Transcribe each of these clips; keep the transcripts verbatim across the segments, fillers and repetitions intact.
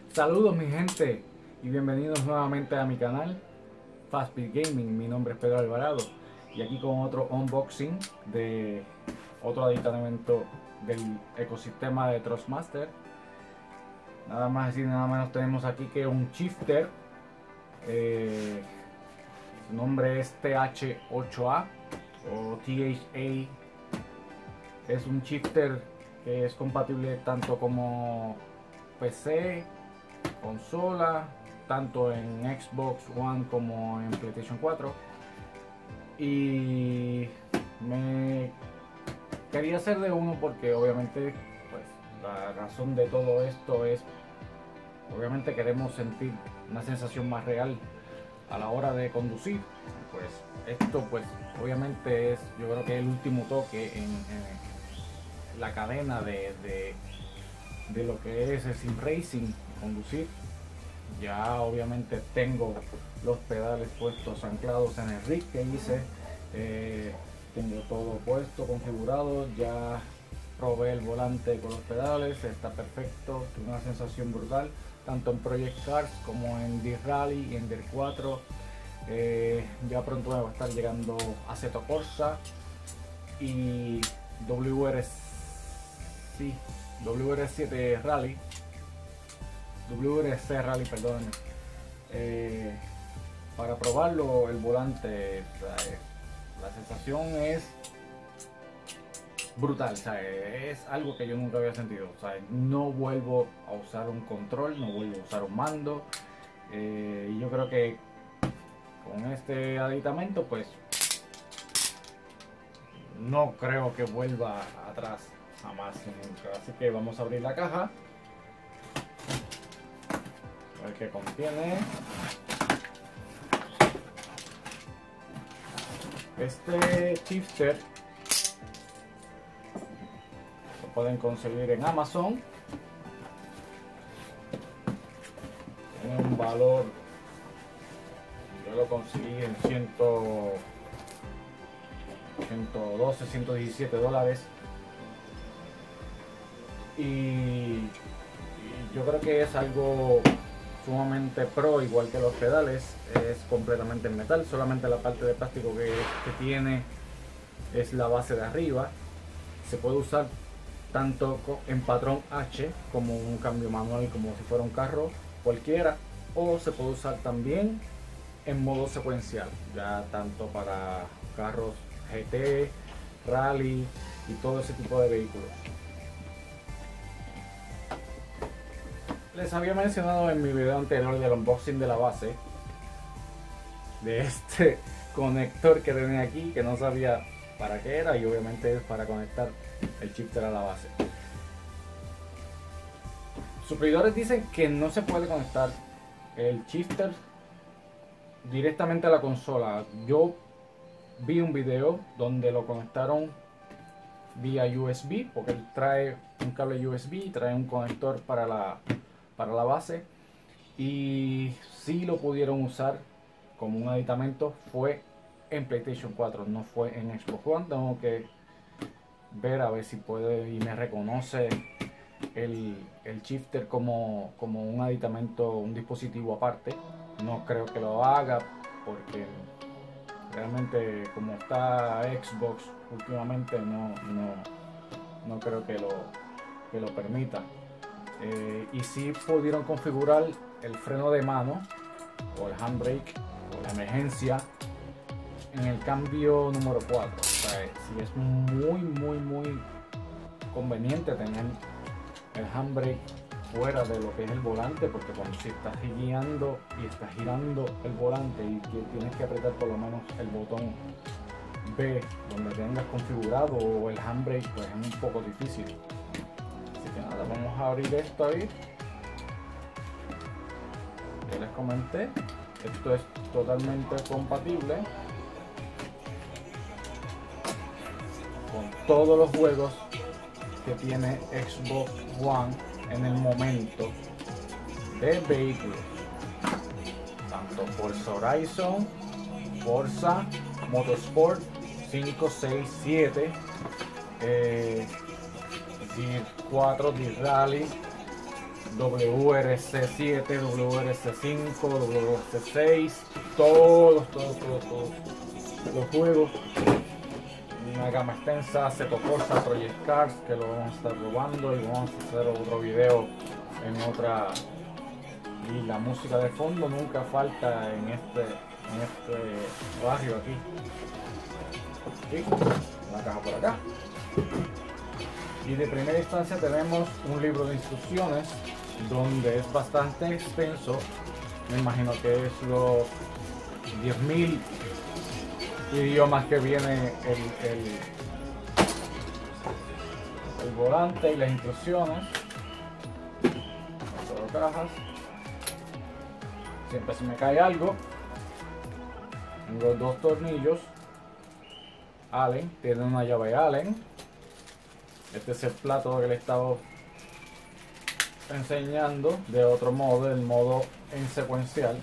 Saludos mi gente y bienvenidos nuevamente a mi canal Fastbeat Gaming. Mi nombre es Pedro Alvarado y aquí con otro unboxing de otro aditamento del ecosistema de Thrustmaster. Nada más y nada menos tenemos aquí que un shifter, eh, su nombre es T H ocho A o T H A. Es un shifter que es compatible tanto como P C, consola, tanto en Xbox One como en PlayStation cuatro. Y me quería hacer de uno porque obviamente pues la razón de todo esto es obviamente queremos sentir una sensación más real a la hora de conducir. Pues esto pues obviamente es, yo creo que el último toque en, en la cadena de, de, de lo que es el sim racing, conducir. Ya obviamente tengo los pedales puestos anclados en el rig que hice, eh, tengo todo puesto, configurado, ya probé el volante con los pedales, está perfecto, tiene una sensación brutal, tanto en Project Cars como en Dirt Rally y en Dirt cuatro. Eh, ya pronto me va a estar llegando Assetto Corsa y W R C, W R siete Rally, W R C Rally, perdón, eh, para probarlo el volante. O sea, la sensación es brutal, o sea, es algo que yo nunca había sentido. O sea, no vuelvo a usar un control, no vuelvo a usar un mando, eh, y yo creo que con este aditamento pues no creo que vuelva atrás jamás y nunca. Así que vamos a abrir la caja, a ver qué contiene. Este shifter lo pueden conseguir en Amazon. Tiene un valor, yo lo conseguí en ciento doce, ciento diecisiete dólares. Y, y yo creo que es algo sumamente pro, igual que los pedales. Es completamente en metal, solamente la parte de plástico que, que tiene es la base de arriba. Se puede usar tanto en patrón H como un cambio manual, como si fuera un carro cualquiera, o se puede usar también en modo secuencial, ya tanto para carros G T, rally y todo ese tipo de vehículos. Les había mencionado en mi video anterior del unboxing de la base, de este conector que tenía aquí, que no sabía para qué era, y obviamente es para conectar el shifter a la base. Suplidores dicen que no se puede conectar el shifter directamente a la consola. Yo vi un video donde lo conectaron vía U S B, porque él trae un cable U S B y trae un conector para la, para la base, y sí lo pudieron usar como un aditamento. Fue en PlayStation cuatro, no fue en Xbox One. Tengo que ver a ver si puede y me reconoce el, el shifter como, como un aditamento, un dispositivo aparte. No creo que lo haga porque realmente como está Xbox últimamente no, no, no creo que lo, que lo permita. Eh, y si pudieron configurar el freno de mano o el handbrake o la emergencia en el cambio número cuatro. O sea, si es muy muy muy conveniente tener el handbrake fuera de lo que es el volante, porque cuando si estás guiando y estás girando el volante y que tienes que apretar por lo menos el botón B donde tengas configurado o el handbrake, pues es un poco difícil. Así que nada, vamos a abrir esto ahí. Ya les comenté, esto es totalmente compatible con todos los juegos que tiene Xbox One en el momento de vehículos, tanto Forza Horizon, Forza Motorsport cinco, seis, siete, eh, Dirt cuatro, Dirt Rally, W R C siete, W R C cinco, W R C seis, todos, todos, todos, todos los juegos. Una gama extensa, Seto Corsa, Project Cars, que lo vamos a estar probando y vamos a hacer otro video en otra. Y la música de fondo nunca falta en este, en este barrio aquí. Aquí, la caja por acá. Y de primera instancia tenemos un libro de instrucciones donde es bastante extenso. Me imagino que es los diez mil idiomas que viene el, el, el volante y las instrucciones. Cuatro cajas. Siempre se me cae algo. Tengo dos tornillos Allen, tiene una llave Allen. Este es el plato que le he estado enseñando de otro modo, el modo en secuencial.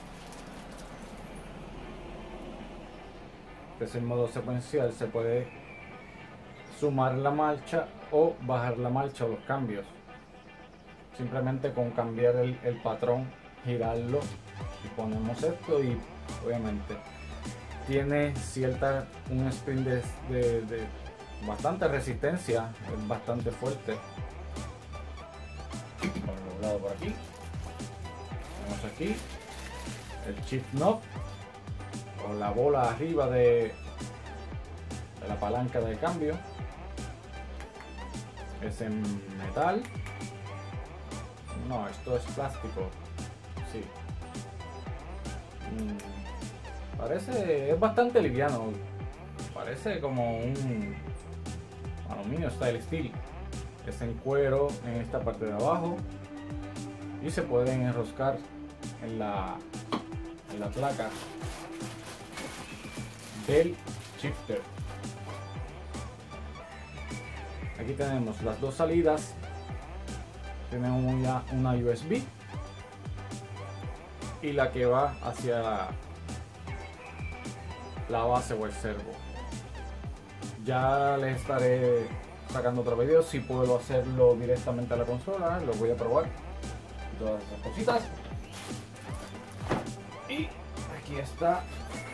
Este es el modo secuencial, se puede sumar la marcha o bajar la marcha o los cambios. Simplemente con cambiar el, el patrón, girarlo y ponemos esto y obviamente tiene cierta un spin de, de, de bastante resistencia, es bastante fuerte. Por un lado por aquí, tenemos aquí el shift knob o la bola arriba de, de la palanca de cambio. Es en metal. No, esto es plástico. Sí. Mm, parece, es bastante liviano. Parece como un aluminio style steel. Es en cuero en esta parte de abajo y se pueden enroscar en la, en la placa del shifter. Aquí tenemos las dos salidas. Tenemos una, una U S B y la que va hacia la base o el servo. Ya les estaré sacando otro video si puedo hacerlo directamente a la consola, lo voy a probar, todas esas cositas. Y aquí está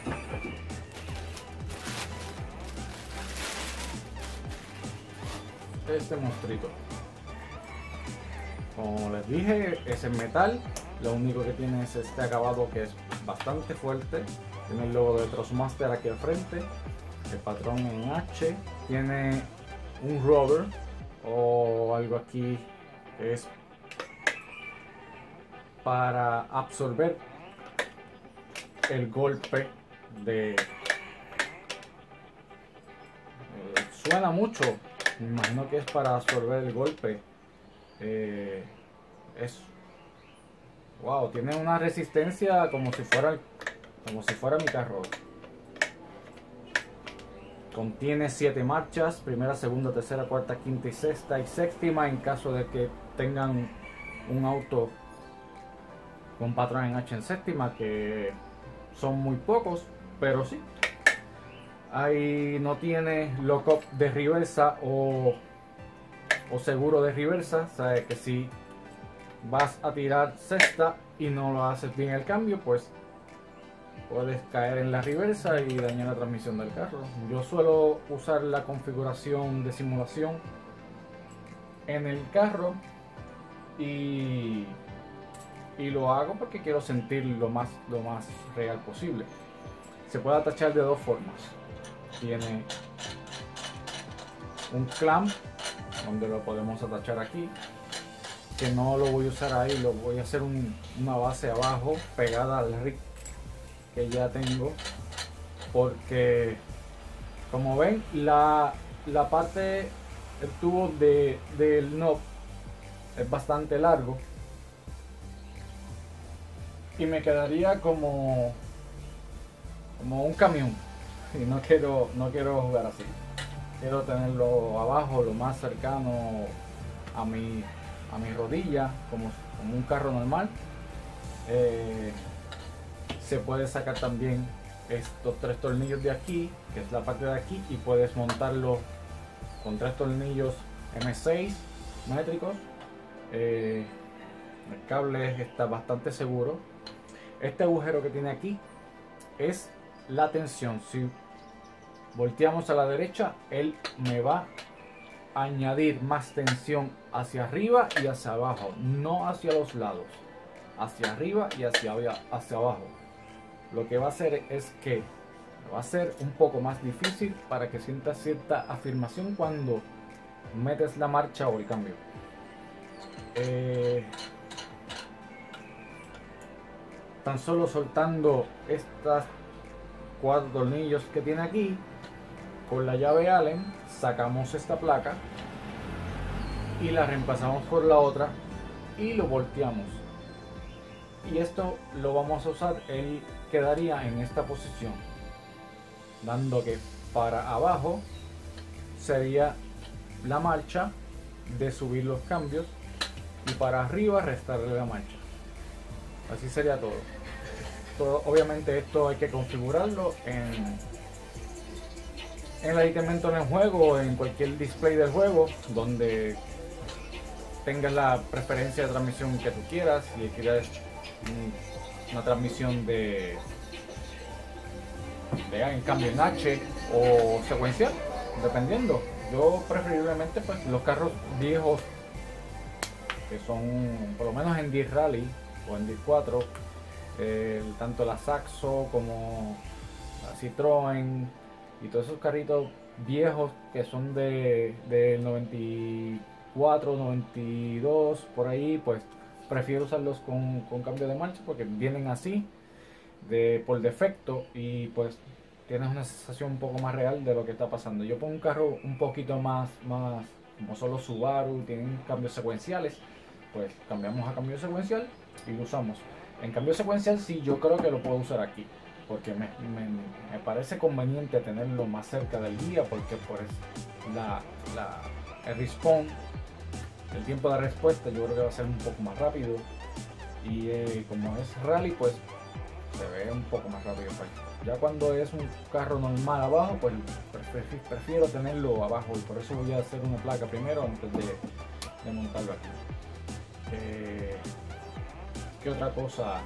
este monstruito. Como les dije, es en metal. Lo único que tiene es este acabado que es bastante fuerte. Tiene el logo de Trustmaster aquí al frente, el patrón en H, tiene un rubber o algo aquí que es para absorber el golpe de... Eh, suena mucho, me imagino que es para absorber el golpe. Eh, es wow, tiene una resistencia como si fuera como si fuera mi carro. Contiene siete marchas, primera, segunda, tercera, cuarta, quinta y sexta y séptima en caso de que tengan un auto con patrón en H en séptima, que son muy pocos, pero sí. Ahí no tiene lock-up de reversa o, o seguro de reversa, sabe que si vas a tirar sexta y no lo haces bien el cambio, pues puedes caer en la reversa y dañar la transmisión del carro. Yo suelo usar la configuración de simulación en el carro y, y lo hago porque quiero sentir lo más, lo más real posible. Se puede atachar de dos formas. Tiene un clamp donde lo podemos atachar aquí, que no lo voy a usar ahí, lo voy a hacer un, una base abajo pegada al rig que ya tengo, porque como ven la, la parte, el tubo de, del knob es bastante largo y me quedaría como como un camión y no quiero no quiero jugar así. Quiero tenerlo abajo lo más cercano a mi a mi rodilla, como, como un carro normal. Eh, se puede sacar también estos tres tornillos de aquí, que es la parte de aquí, y puedes montarlo con tres tornillos M seis métricos. Eh, cable está bastante seguro. Este agujero que tiene aquí es la tensión. Si volteamos a la derecha, él me va a añadir más tensión hacia arriba y hacia abajo, no hacia los lados, hacia arriba y hacia, hacia abajo. Lo que va a hacer es que va a ser un poco más difícil para que sientas cierta afirmación cuando metes la marcha o el cambio. Eh, tan solo soltando estas cuatro tornillos que tiene aquí, con la llave Allen sacamos esta placa y la reemplazamos por la otra y lo volteamos, y esto lo vamos a usar. Él quedaría en esta posición, dando que para abajo sería la marcha de subir los cambios y para arriba restarle la marcha. Así sería todo. todo obviamente esto hay que configurarlo en, en el aditamento en el juego o en cualquier display del juego donde tengas la preferencia de transmisión que tú quieras. Si quieres una transmisión de, de en cambio en H o secuencial, dependiendo. Yo preferiblemente pues los carros viejos que son por lo menos en diez Rally o en diez cuatro, eh, tanto la Saxo como la Citroën y todos esos carritos viejos que son de del noventa y cuatro, noventa y dos por ahí, pues prefiero usarlos con, con cambio de marcha porque vienen así de por defecto y pues tienes una sensación un poco más real de lo que está pasando. Yo pongo un carro un poquito más, más como solo Subaru, tienen cambios secuenciales, pues cambiamos a cambio secuencial y lo usamos. En cambio secuencial sí, yo creo que lo puedo usar aquí, porque me, me, me parece conveniente tenerlo más cerca del guía, porque por la, la, el respawn, el tiempo de respuesta yo creo que va a ser un poco más rápido, y eh, como es rally pues se ve un poco más rápido. Ya cuando es un carro normal abajo, pues prefiero, prefiero tenerlo abajo, y por eso voy a hacer una placa primero antes de, de montarlo aquí. Eh, ¿Qué otra cosa?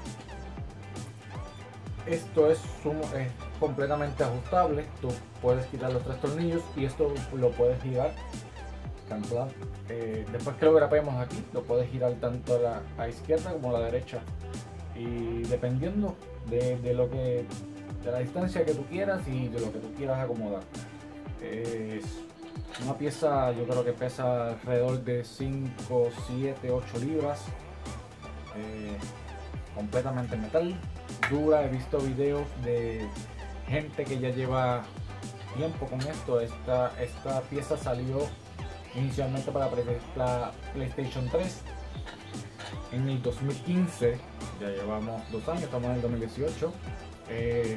Esto es, sumo, es completamente ajustable. Tú puedes quitar los tres tornillos y esto lo puedes girar tanto, eh, después que lo grapemos aquí, lo puedes girar tanto a la a izquierda como a la derecha, y dependiendo de, de lo que de la distancia que tú quieras y de lo que tú quieras acomodar. Es una pieza, yo creo que pesa alrededor de cinco, siete, ocho libras, eh, completamente metal, dura. He visto videos de gente que ya lleva tiempo con esto. Esta, esta pieza salió inicialmente para la PlayStation tres en el dos mil quince, ya llevamos dos años, estamos en el dos mil dieciocho, eh,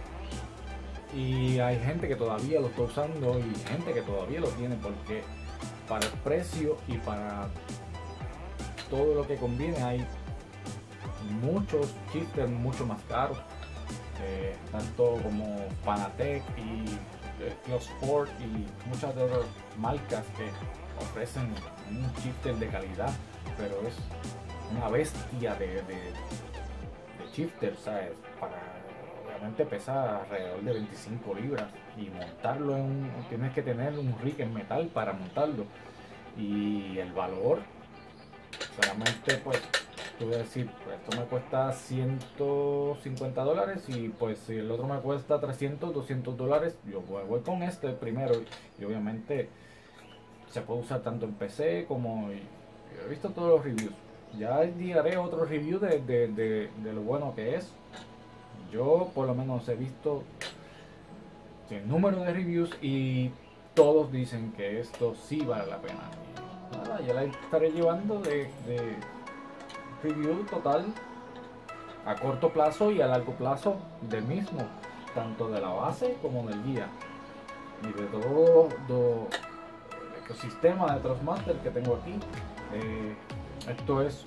y hay gente que todavía lo está usando y gente que todavía lo tiene, porque para el precio y para todo lo que conviene hay muchos shifters mucho más caros, eh, tanto como Fanatec y Sport y muchas de otras marcas que ofrecen un shifter de calidad, pero es una bestia de, de, de shifter, ¿sabes? Para, obviamente pesa alrededor de veinticinco libras, y montarlo en un, tienes que tener un rig en metal para montarlo, y el valor solamente pues tú voy a decir, pues esto me cuesta ciento cincuenta dólares, y pues si el otro me cuesta trescientos, doscientos dólares, yo voy, voy con este primero, y obviamente se puede usar tanto en P C como, y he visto todos los reviews. Ya haré otro review de, de, de, de lo bueno que es. Yo por lo menos he visto el número de reviews y todos dicen que esto sí vale la pena. Y nada, ya la estaré llevando de, de review total a corto plazo y a largo plazo del mismo, tanto de la base como del guía y de todo, todo el ecosistema de Thrustmaster que tengo aquí. Eh, esto es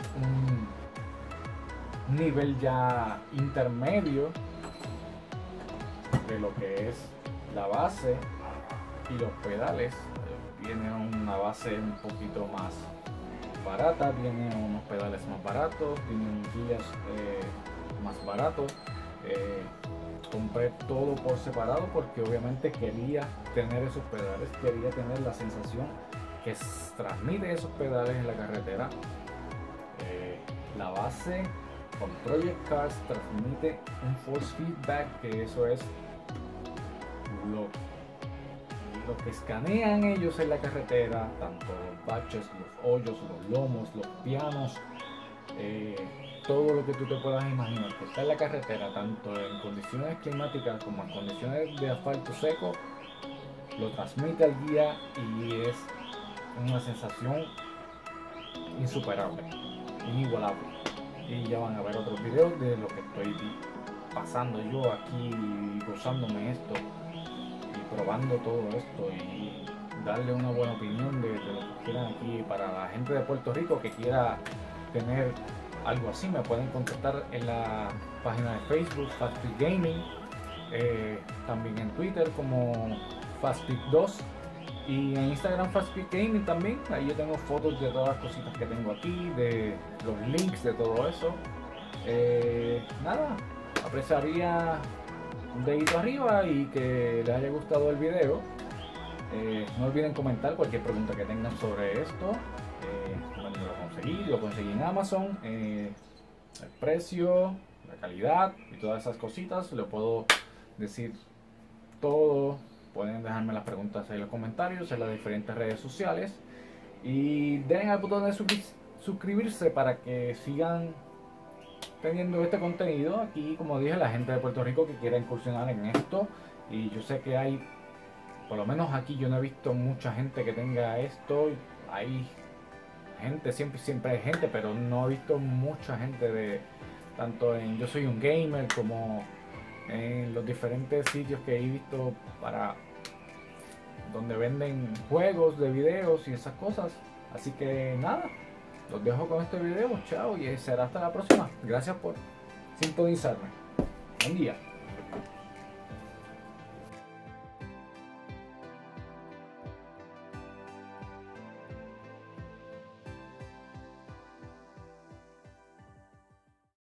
un nivel ya intermedio de lo que es la base y los pedales. Tiene una base un poquito más barata, tiene unos pedales más baratos, tienen guías eh, más baratos. Eh, compré todo por separado porque obviamente quería tener esos pedales, quería tener la sensación que transmite esos pedales en la carretera. Eh, la base con Project Cars transmite un force feedback, que eso es lo, lo que escanean ellos en la carretera, tanto los baches, los hoyos, los lomos, los pianos, eh, todo lo que tú te puedas imaginar que está en la carretera, tanto en condiciones climáticas como en condiciones de asfalto seco, lo transmite al guía y es una sensación insuperable, inigualable. Y ya van a ver otros videos de lo que estoy pasando yo aquí, gozándome esto y probando todo esto y darle una buena opinión de, de lo que quieran aquí. Para la gente de Puerto Rico que quiera tener algo así, me pueden contactar en la página de Facebook Fastpeak Gaming, eh, también en Twitter como Fastpeak dos y en Instagram Fastpeak Gaming también. Ahí yo tengo fotos de todas las cositas que tengo aquí, de los links de todo eso. Eh, nada, apreciaría un dedito arriba y que les haya gustado el video. Eh, no olviden comentar cualquier pregunta que tengan sobre esto. Eh, bueno, lo conseguí, lo conseguí en Amazon. Eh, el precio, la calidad y todas esas cositas, lo puedo decir todo. Pueden dejarme las preguntas en los comentarios en las diferentes redes sociales y den al botón de suscribirse para que sigan teniendo este contenido. Aquí, como dije, la gente de Puerto Rico que quiera incursionar en esto, y yo sé que hay, por lo menos aquí yo no he visto mucha gente que tenga esto. Hay gente, siempre siempre hay gente, pero no he visto mucha gente de tanto en Yo Soy Un Gamer como en los diferentes sitios que he visto para donde venden juegos de videos y esas cosas. Así que nada, los dejo con este video. Chao y será hasta la próxima. Gracias por sintonizarme. Buen día.